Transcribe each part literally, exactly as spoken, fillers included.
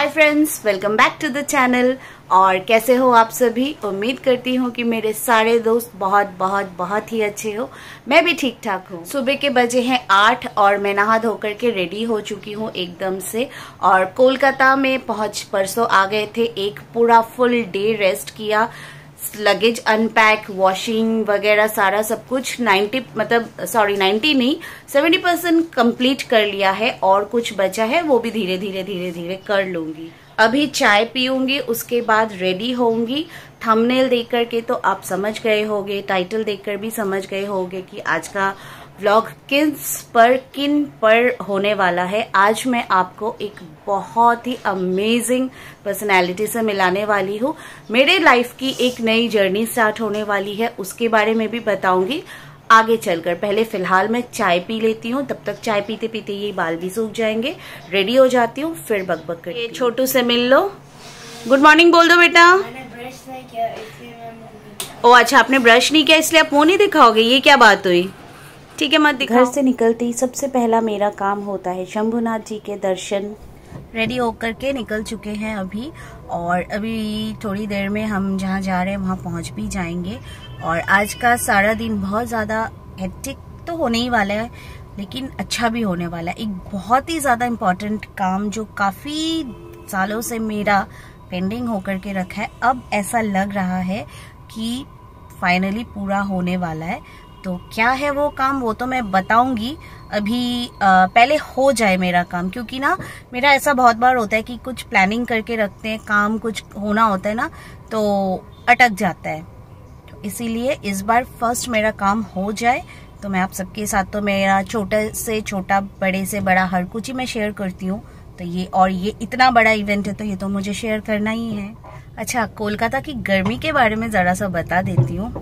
Hi friends, welcome back to the channel. और कैसे हो आप सभी। उम्मीद करती हूँ कि मेरे सारे दोस्त बहुत बहुत बहुत ही अच्छे हो। मैं भी ठीक ठाक हूँ। सुबह के बजे हैं आठ और मैं नहा धोकर के रेडी हो चुकी हूँ एकदम से। और कोलकाता में पहुंच परसों आ गए थे। एक पूरा फुल डे रेस्ट किया, लगेज अनपैक, वॉशिंग वगैरह सारा सब कुछ नब्बे मतलब सॉरी नब्बे नहीं सत्तर परसेंट कंप्लीट कर लिया है। और कुछ बचा है वो भी धीरे धीरे धीरे धीरे कर लूंगी। अभी चाय पीऊंगी, उसके बाद रेडी होंगी। थंबनेल देख करके तो आप समझ गए होंगे, टाइटल देखकर भी समझ गए होंगे कि आज का व्लॉग किस पर किन पर होने वाला है। आज मैं आपको एक बहुत ही अमेजिंग पर्सनैलिटी से मिलाने वाली हूँ। मेरे लाइफ की एक नई जर्नी स्टार्ट होने वाली है, उसके बारे में भी बताऊंगी आगे चलकर। पहले फिलहाल मैं चाय पी लेती हूँ, तब तक चाय पीते पीते ये बाल भी सूख जाएंगे। रेडी हो जाती हूँ, फिर बकबक करती हूँ। छोटू से मिल लो, गुड मॉर्निंग बोल दो बेटा। मैंने ब्रश नहीं किया इसलिए मैं मुंह नहीं दिखाऊंगी। ओ अच्छा, आपने ब्रश नहीं किया इसलिए आप मुंह नहीं दिखाओगे, ये क्या बात हुई। ठीक है मत दिखाओ। घर से निकलते ही सबसे पहला मेरा काम होता है शंभुनाथ जी के दर्शन। रेडी होकर के निकल चुके हैं अभी, और अभी थोड़ी देर में हम जहाँ जा रहे हैं वहाँ पहुँच भी जाएंगे। और आज का सारा दिन बहुत ज़्यादा हेक्टिक तो होने ही वाला है, लेकिन अच्छा भी होने वाला है। एक बहुत ही ज़्यादा इम्पोर्टेंट काम जो काफ़ी सालों से मेरा पेंडिंग होकर के रखा है, अब ऐसा लग रहा है कि फाइनली पूरा होने वाला है। तो क्या है वो काम, वो तो मैं बताऊंगी। अभी आ, पहले हो जाए मेरा काम, क्योंकि ना मेरा ऐसा बहुत बार होता है कि कुछ प्लानिंग करके रखते हैं, काम कुछ होना होता है ना तो अटक जाता है। तो इसीलिए इस बार फर्स्ट मेरा काम हो जाए तो मैं आप सबके साथ, तो मेरा छोटे से छोटा बड़े से बड़ा हर कुछ ही मैं शेयर करती हूँ। तो ये और ये इतना बड़ा इवेंट है तो ये तो मुझे शेयर करना ही है। अच्छा, कोलकाता की गर्मी के बारे में जरा सा बता देती हूँ।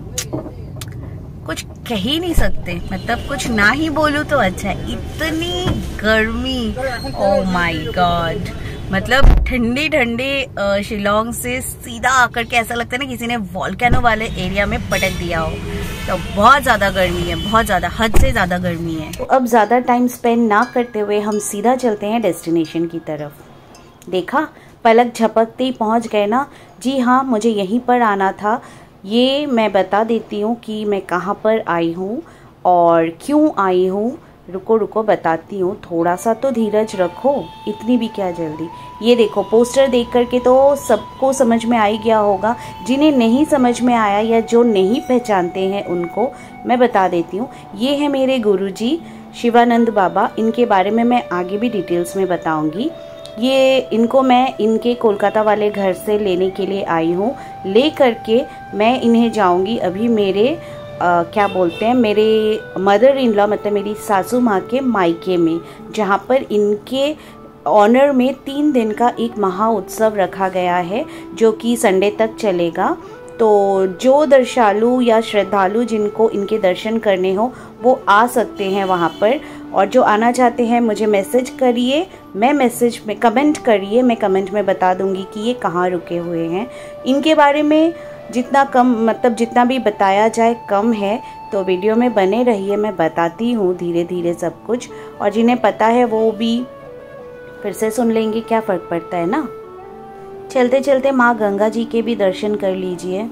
कुछ कह ही नहीं सकते, मतलब कुछ ना ही बोलूं तो अच्छा है। इतनी गर्मी, ओह माय गॉड। मतलब ठंडी ठंडी शिलोंग से सीधा आकर के ऐसा लगता है ना किसी ने वॉल्केनो वाले एरिया में पटक दिया हो। तो बहुत ज्यादा गर्मी है, बहुत ज्यादा, हद से ज्यादा गर्मी है। तो अब ज्यादा टाइम स्पेंड ना करते हुए हम सीधा चलते हैं डेस्टिनेशन की तरफ। देखा, पलक झपकते ही पहुंच गए ना। जी हाँ, मुझे यहीं पर आना था। ये मैं बता देती हूँ कि मैं कहाँ पर आई हूँ और क्यों आई हूँ। रुको रुको बताती हूँ, थोड़ा सा तो धीरज रखो, इतनी भी क्या जल्दी। ये देखो, पोस्टर देख करके तो सबको समझ में आ ही गया होगा। जिन्हें नहीं समझ में आया या जो नहीं पहचानते हैं उनको मैं बता देती हूँ। ये है मेरे गुरुजी शिवानंद बाबा। इनके बारे में मैं आगे भी डिटेल्स में बताऊँगी। ये इनको मैं इनके कोलकाता वाले घर से लेने के लिए आई हूँ। ले करके मैं इन्हें जाऊँगी अभी मेरे आ, क्या बोलते हैं, मेरे मदर इन लॉ मतलब मेरी सासू माँ के मायके में, जहाँ पर इनके ऑनर में तीन दिन का एक महा उत्सव रखा गया है जो कि संडे तक चलेगा। तो जो दर्शालु या श्रद्धालु जिनको इनके दर्शन करने हो वो आ सकते हैं वहाँ पर। और जो आना चाहते हैं मुझे मैसेज करिए, मैं मैसेज में कमेंट करिए, मैं कमेंट में बता दूंगी कि ये कहाँ रुके हुए हैं। इनके बारे में जितना कम मतलब जितना भी बताया जाए कम है, तो वीडियो में बने रहिए, मैं बताती हूँ धीरे धीरे सब कुछ। और जिन्हें पता है वो भी फिर से सुन लेंगे, क्या फ़र्क पड़ता है ना। चलते चलते माँ गंगा जी के भी दर्शन कर लीजिए।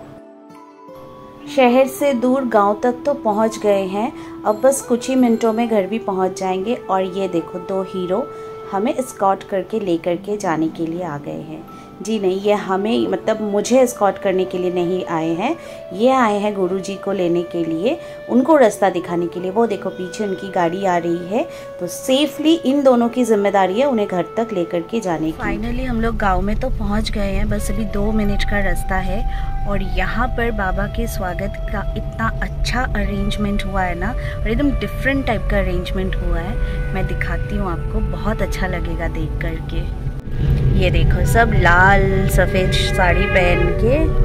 शहर से दूर गांव तक तो पहुंच गए हैं, अब बस कुछ ही मिनटों में घर भी पहुंच जाएंगे। और ये देखो, दो हीरो हमें एस्कॉर्ट करके लेकर के जाने के लिए आ गए हैं। जी नहीं, ये हमें मतलब मुझे एस्कॉर्ट करने के लिए नहीं आए हैं, ये आए हैं गुरुजी को लेने के लिए, उनको रास्ता दिखाने के लिए। वो देखो पीछे उनकी गाड़ी आ रही है, तो सेफली इन दोनों की जिम्मेदारी है उन्हें घर तक लेकर के जाने की। फाइनली हम लोग गांव में तो पहुंच गए हैं, बस अभी दो मिनट का रास्ता है। और यहाँ पर बाबा के स्वागत का इतना अच्छा अरेंजमेंट हुआ है ना, और एकदम डिफरेंट टाइप का अरेंजमेंट हुआ है। मैं दिखाती हूँ आपको, बहुत अच्छा लगेगा देख करके। ये देखो, सब लाल सफ़ेद साड़ी पहन के।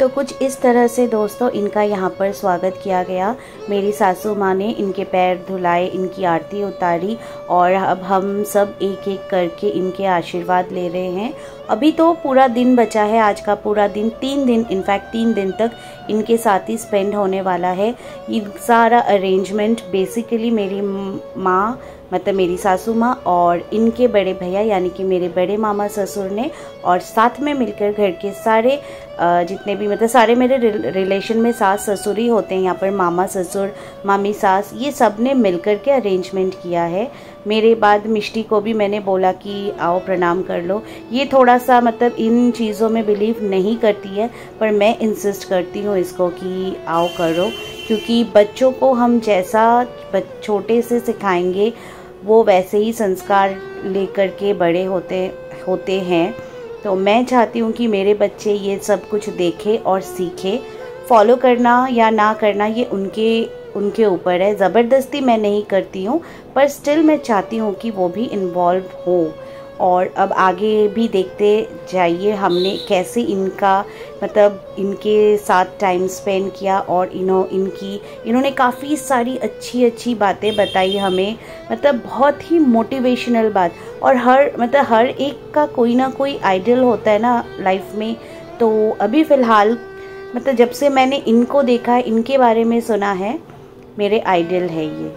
तो कुछ इस तरह से दोस्तों इनका यहाँ पर स्वागत किया गया। मेरी सासू माँ ने इनके पैर धुलाए, इनकी आरती उतारी और अब हम सब एक एक करके इनके आशीर्वाद ले रहे हैं। अभी तो पूरा दिन बचा है, आज का पूरा दिन, तीन दिन इनफैक्ट तीन दिन तक इनके साथ ही स्पेंड होने वाला है। ये सारा अरेंजमेंट बेसिकली मेरी माँ मतलब मेरी सासू माँ और इनके बड़े भैया यानी कि मेरे बड़े मामा ससुर ने और साथ में मिलकर घर के सारे जितने भी मतलब सारे मेरे रिलेशन में सास ससुर ही होते हैं यहाँ पर, मामा ससुर मामी सास, ये सब ने मिलकर के अरेंजमेंट किया है। मेरे बाद मिष्टी को भी मैंने बोला कि आओ प्रणाम कर लो। ये थोड़ा सा मतलब इन चीज़ों में बिलीव नहीं करती है, पर मैं इंसिस्ट करती हूँ इसको कि आओ करो, क्योंकि बच्चों को हम जैसा छोटे से सिखाएंगे वो वैसे ही संस्कार लेकर के बड़े होते होते हैं। तो मैं चाहती हूँ कि मेरे बच्चे ये सब कुछ देखें और सीखें। फॉलो करना या ना करना ये उनके उनके ऊपर है, ज़बरदस्ती मैं नहीं करती हूँ, पर स्टिल मैं चाहती हूँ कि वो भी इन्वॉल्व हो। और अब आगे भी देखते जाइए हमने कैसे इनका मतलब इनके साथ टाइम स्पेंड किया और इन्हों इनकी इन्होंने काफ़ी सारी अच्छी अच्छी बातें बताई हमें, मतलब बहुत ही मोटिवेशनल बात। और हर मतलब हर एक का कोई ना कोई आइडल होता है ना लाइफ में। तो अभी फ़िलहाल मतलब जब से मैंने इनको देखा है, इनके बारे में सुना है, मेरे आइडल है ये।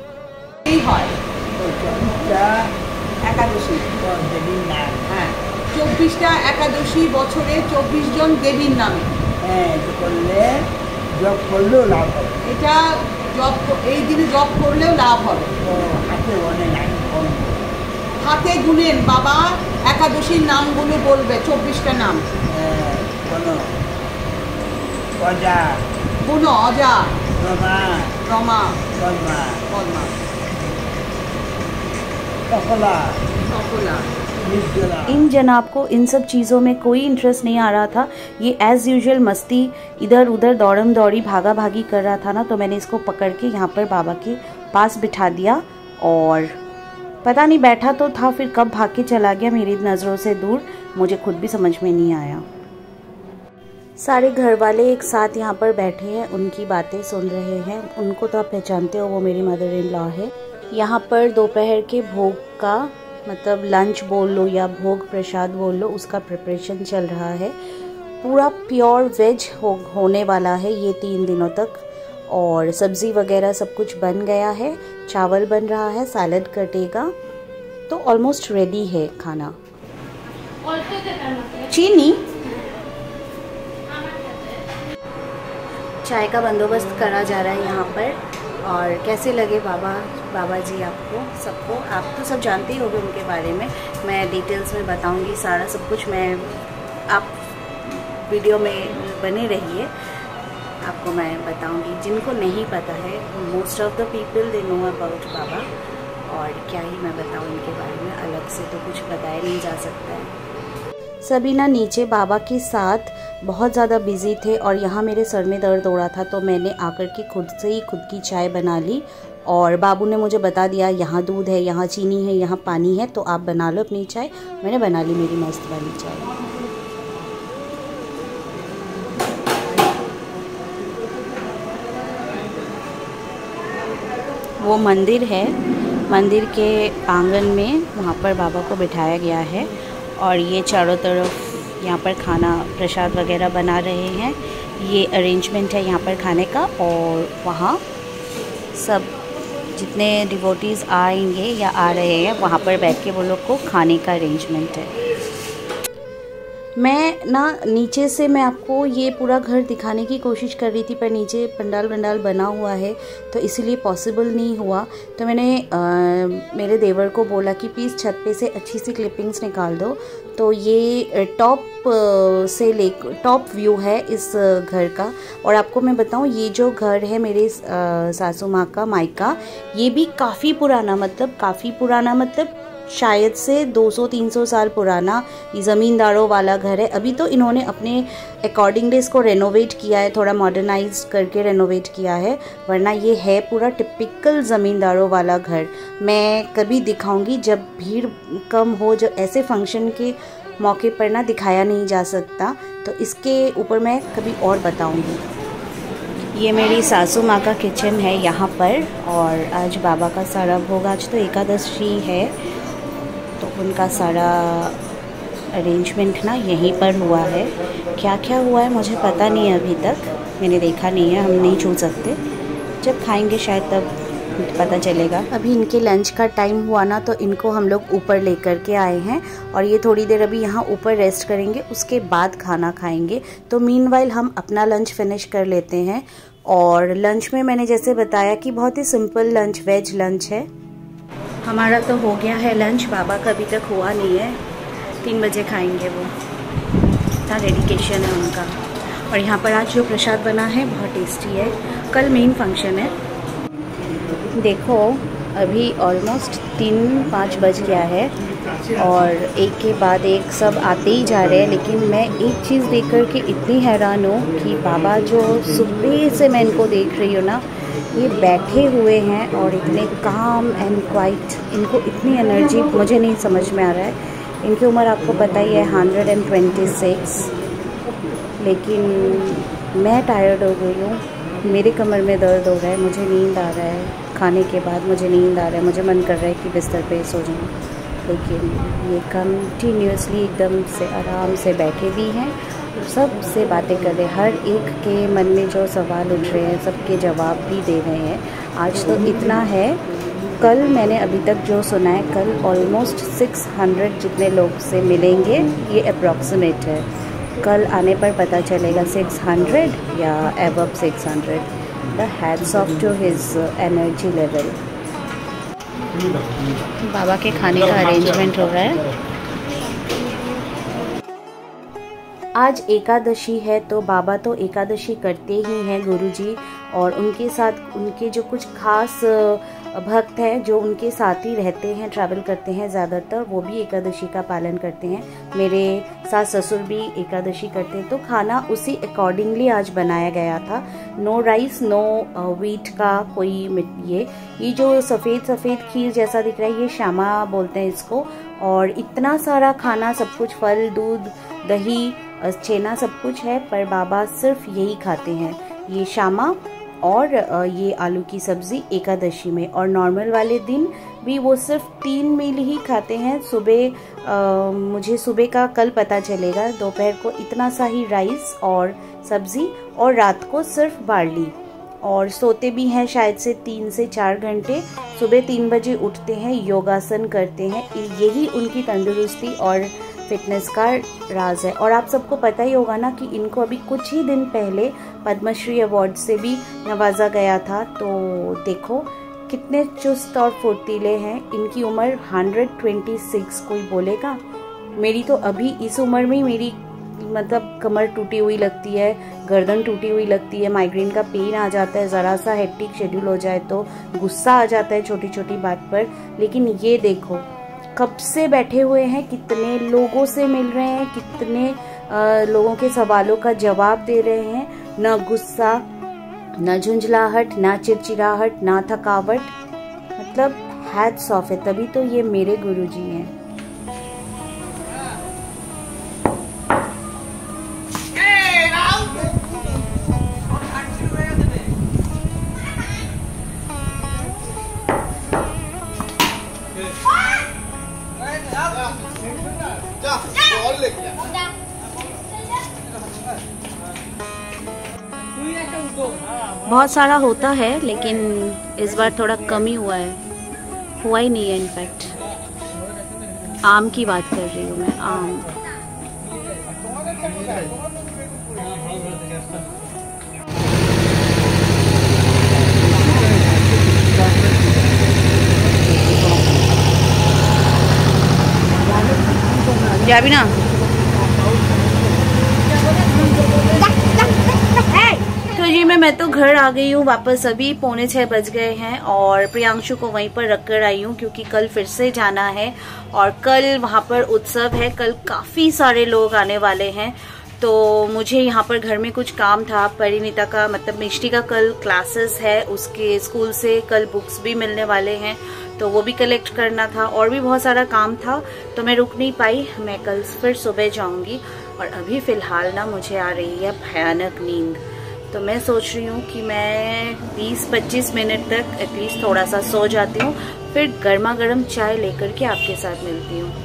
एकादशी হ্যাঁ চব্বিশটা একাদশী বছরে চব্বিশ জন দেবীর নামে হ্যাঁ করলে জপ করলেও লাভ হবে। এটা জপ এই দিনে জপ করলেও লাভ হবে। হাতে অনেক নাম হাতে গুনেন বাবা, একাদশীর নামগুলো বলবে, চব্বিশটা নাম। কোনো অজা কোনো অজা রমা রমা পদ্মা পদ্মা इन जनाब को इन सब चीज़ों में कोई इंटरेस्ट नहीं आ रहा था। ये एज़ यूजुअल मस्ती इधर उधर दौड़म दौड़ी भागा भागी कर रहा था ना, तो मैंने इसको पकड़ के यहाँ पर बाबा के पास बिठा दिया और पता नहीं बैठा तो था, फिर कब भाग के चला गया मेरी नज़रों से दूर, मुझे खुद भी समझ में नहीं आया। सारे घर वाले एक साथ यहाँ पर बैठे हैं, उनकी बातें सुन रहे हैं। उनको तो आप पहचानते हो, वो मेरी मदर इन लॉ है। यहाँ पर दोपहर के भोग का मतलब लंच बोल लो या भोग प्रसाद बोल लो, उसका प्रिपरेशन चल रहा है। पूरा प्योर वेज हो, होने वाला है ये तीन दिनों तक। और सब्ज़ी वगैरह सब कुछ बन गया है, चावल बन रहा है, सैलड कटेगा, तो ऑलमोस्ट रेडी है खाना। चीनी चाय का बंदोबस्त करा जा रहा है यहाँ पर। और कैसे लगे बाबा बाबा जी आपको सबको? आप तो सब जानते ही होंगे उनके बारे में, मैं डिटेल्स में बताऊंगी सारा सब कुछ। मैं आप वीडियो में बने रहिए, आपको मैं बताऊंगी। जिनको नहीं पता है, most of the people they know about Baba, और क्या ही मैं बताऊं इनके बारे में, अलग से तो कुछ बताया नहीं जा सकता है। सभी ना नीचे बाबा के साथ बहुत ज़्यादा बिजी थे और यहाँ मेरे सर में दर्द हो रहा था, तो मैंने आकर के खुद से ही खुद की चाय बना ली। और बाबू ने मुझे बता दिया यहाँ दूध है, यहाँ चीनी है, यहाँ पानी है, तो आप बना लो अपनी चाय। मैंने बना ली मेरी मस्त वाली चाय। वो मंदिर है, मंदिर के आंगन में वहाँ पर बाबा को बिठाया गया है और ये चारों तरफ यहाँ पर खाना प्रसाद वगैरह बना रहे हैं। ये अरेंजमेंट है यहाँ पर खाने का, और वहाँ सब जितने डिवोटीज़ आएंगे या आ रहे हैं वहाँ पर बैठ के वो लोग को खाने का अरेंजमेंट है। मैं ना नीचे से मैं आपको ये पूरा घर दिखाने की कोशिश कर रही थी, पर नीचे पंडाल पंडाल बना हुआ है तो इसीलिए पॉसिबल नहीं हुआ। तो मैंने आ, मेरे देवर को बोला कि प्लीज़ छत पे से अच्छी सी क्लिपिंग्स निकाल दो। तो ये टॉप से ले टॉप व्यू है इस घर का। और आपको मैं बताऊं, ये जो घर है मेरे सासू माँ का मायका, ये भी काफ़ी पुराना मतलब काफ़ी पुराना मतलब शायद से दो सौ तीन सौ साल पुराना ज़मींदारों वाला घर है। अभी तो इन्होंने अपने अकॉर्डिंगली इसको रेनोवेट किया है, थोड़ा मॉडर्नाइज करके रेनोवेट किया है, वरना ये है पूरा टिपिकल ज़मींदारों वाला घर। मैं कभी दिखाऊंगी जब भीड़ कम हो, जब ऐसे फंक्शन के मौके पर ना दिखाया नहीं जा सकता, तो इसके ऊपर मैं कभी और बताऊंगी। ये मेरी सासू माँ का किचन है यहाँ पर, और आज बाबा का सारा भोग, आज तो एकादशी है तो उनका सारा अरेंजमेंट ना यहीं पर हुआ है। क्या क्या हुआ है मुझे पता नहीं है, अभी तक मैंने देखा नहीं है, हम नहीं छू सकते, जब खाएंगे शायद तब पता चलेगा। अभी इनके लंच का टाइम हुआ ना, तो इनको हम लोग ऊपर लेकर के आए हैं और ये थोड़ी देर अभी यहाँ ऊपर रेस्ट करेंगे, उसके बाद खाना खाएंगे। तो मीनवाइल हम अपना लंच फिनिश कर लेते हैं। और लंच में मैंने जैसे बताया कि बहुत ही सिंपल लंच, वेज लंच है हमारा। तो हो गया है लंच, बाबा का अभी तक हुआ नहीं है, तीन बजे खाएंगे वो, इतना डेडिकेशन है उनका। और यहाँ पर आज जो प्रसाद बना है बहुत टेस्टी है। कल मेन फंक्शन है। देखो अभी ऑलमोस्ट तीन पाँच बज गया है और एक के बाद एक सब आते ही जा रहे हैं, लेकिन मैं एक चीज़ देख कर के इतनी हैरान हूँ कि बाबा जो सुबह से मैं इनको देख रही हूँ ना, ये बैठे हुए हैं और इतने काम एंड क्वाइट, इनको इतनी एनर्जी मुझे नहीं समझ में आ रहा है। इनकी उम्र आपको पता ही है हंड्रेड एंड ट्वेंटी सिक्स, लेकिन मैं टायर्ड हो गई हूँ, मेरे कमर में दर्द हो रहा है, मुझे नींद आ रहा है, खाने के बाद मुझे नींद आ रहा है, मुझे मन कर रहा है कि बिस्तर पे सो जाऊँ, लेकिन ये कंटिन्यूसली एकदम से आराम से बैठे भी हैं, सबसे बातें कर रहे हैं, हर एक के मन में जो सवाल उठ रहे हैं सबके जवाब भी दे रहे हैं। आज तो इतना है, कल मैंने अभी तक जो सुना है, कल ऑलमोस्ट सिक्स हंड्रेड जितने लोग से मिलेंगे, ये अप्रॉक्सीमेट है, कल आने पर पता चलेगा सिक्स हंड्रेड या above six hundred. The hats off to his energy level. बाबा के खाने का अरेंजमेंट हो रहा है। आज एकादशी है तो बाबा तो एकादशी करते ही हैं गुरुजी, और उनके साथ उनके जो कुछ खास भक्त हैं जो उनके साथ ही रहते हैं, ट्रैवल करते हैं ज़्यादातर, वो भी एकादशी का पालन करते हैं। मेरे सास ससुर भी एकादशी करते हैं, तो खाना उसी अकॉर्डिंगली आज बनाया गया था। नो राइस, नो व्हीट का कोई ये ये जो सफ़ेद सफ़ेद खीर जैसा दिख रहा है, ये श्यामा बोलते हैं इसको। और इतना सारा खाना, सब कुछ, फल, दूध, दही, छेना, सब कुछ है, पर बाबा सिर्फ यही खाते हैं, ये श्यामा और ये आलू की सब्ज़ी एकादशी में। और नॉर्मल वाले दिन भी वो सिर्फ तीन मील ही खाते हैं। सुबह मुझे सुबह का कल पता चलेगा, दोपहर को इतना सा ही राइस और सब्ज़ी, और रात को सिर्फ बार्ली। और सोते भी हैं शायद से तीन से चार घंटे। सुबह तीन बजे उठते हैं, योगासन करते हैं, यही उनकी तंदुरुस्ती और फिटनेस का राज है। और आप सबको पता ही होगा ना कि इनको अभी कुछ ही दिन पहले पद्मश्री अवार्ड से भी नवाजा गया था। तो देखो कितने चुस्त और फुर्तीले हैं। इनकी उम्र एक सौ छब्बीस, कोई बोलेगा। मेरी तो अभी इस उम्र में मेरी मतलब कमर टूटी हुई लगती है, गर्दन टूटी हुई लगती है, माइग्रेन का पेन आ जाता है, ज़रा सा हेक्टिक शेड्यूल हो जाए तो गुस्सा आ जाता है छोटी छोटी बात पर। लेकिन ये देखो कब से बैठे हुए हैं, कितने लोगों से मिल रहे हैं, कितने आ, लोगों के सवालों का जवाब दे रहे हैं। ना गुस्सा, ना झुंझलाहट, ना चिड़चिड़ाहट, ना थकावट, मतलब हैट्स ऑफ है। तभी तो ये मेरे गुरुजी हैं। बहुत सारा होता है लेकिन इस बार थोड़ा कम ही हुआ है, हुआ ही नहीं है। इनफैक्ट आम की बात कर रही हूँ मैं, आम। जा भी ना। तो जी मैं मैं तो घर आ गई हूँ वापस, अभी पौने छः बज गए हैं और प्रियांशु को वहीं पर रख कर आई हूँ क्योंकि कल फिर से जाना है और कल वहाँ पर उत्सव है, कल काफ़ी सारे लोग आने वाले हैं। तो मुझे यहाँ पर घर में कुछ काम था। परिणीता का मतलब मिष्टी का कल क्लासेस है, उसके स्कूल से कल बुक्स भी मिलने वाले हैं, तो वो भी कलेक्ट करना था और भी बहुत सारा काम था, तो मैं रुक नहीं पाई। मैं कल फिर सुबह जाऊँगी। और अभी फ़िलहाल ना मुझे आ रही है भयानक नींद, तो मैं सोच रही हूँ कि मैं बीस पच्चीस मिनट तक एटलीस्ट थोड़ा सा सो जाती हूँ, फिर गर्मा गर्म चाय लेकर के आपके साथ मिलती हूँ।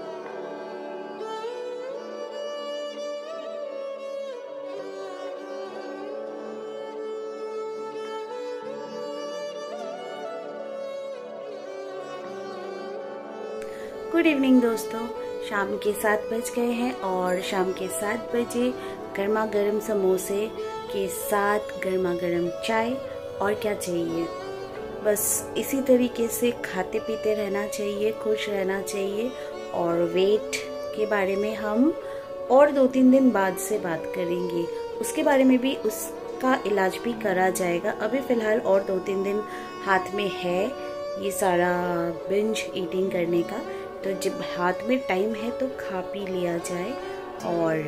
गुड इवनिंग दोस्तों, शाम के सात बज गए हैं और शाम के सात बजे गर्मा गर्म समोसे के साथ गर्मा गर्म चाय, और क्या चाहिए। बस इसी तरीके से खाते पीते रहना चाहिए, खुश रहना चाहिए। और वेट के बारे में हम और दो तीन दिन बाद से बात करेंगे, उसके बारे में भी उसका इलाज भी करा जाएगा। अभी फ़िलहाल और दो तीन दिन हाथ में है ये सारा बिंज ईटिंग करने का, तो जब हाथ में टाइम है तो खा पी लिया जाए। और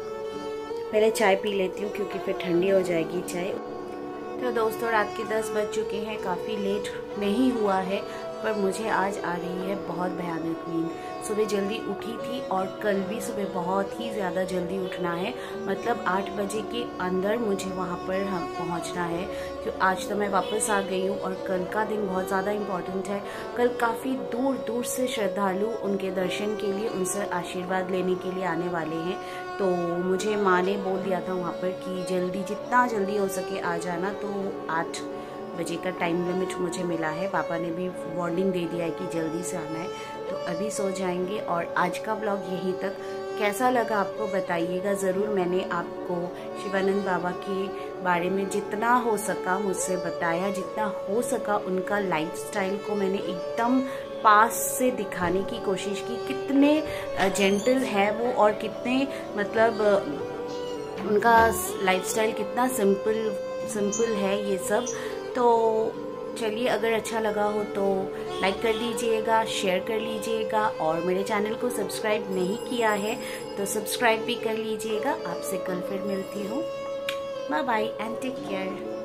पहले चाय पी लेती हूँ क्योंकि फिर ठंडी हो जाएगी चाय। तो दोस्तों रात के दस बज चुके हैं, काफ़ी लेट नहीं हुआ है, पर मुझे आज आ रही है बहुत भयानक नींद। सुबह जल्दी उठी थी और कल भी सुबह बहुत ही ज़्यादा जल्दी उठना है, मतलब आठ बजे के अंदर मुझे वहाँ पर हम पहुँचना है, क्योंकि आज तो मैं वापस आ गई हूँ और कल का दिन बहुत ज़्यादा इम्पॉर्टेंट है। कल काफ़ी दूर दूर से श्रद्धालु उनके दर्शन के लिए, उनसे आशीर्वाद लेने के लिए आने वाले हैं। तो मुझे माँ ने बोल दिया था वहाँ पर कि जल्दी जितना जल्दी हो सके आ जाना, तो आठ बजे का टाइम लिमिट मुझे मिला है। पापा ने भी वार्निंग दे दिया है कि जल्दी से आना है, तो अभी सो जाएंगे। और आज का ब्लॉग यहीं तक, कैसा लगा आपको बताइएगा ज़रूर। मैंने आपको शिवानंद बाबा के बारे में जितना हो सका मुझसे बताया, जितना हो सका उनका लाइफस्टाइल को मैंने एकदम पास से दिखाने की कोशिश की, कितने जेंटल है वो और कितने मतलब उनका लाइफस्टाइल कितना सिंपल सिंपल है ये सब। तो चलिए, अगर अच्छा लगा हो तो लाइक कर दीजिएगा, शेयर कर लीजिएगा, और मेरे चैनल को सब्सक्राइब नहीं किया है तो सब्सक्राइब भी कर लीजिएगा। आपसे कल फिर मिलती हूँ। Bye bye and take care.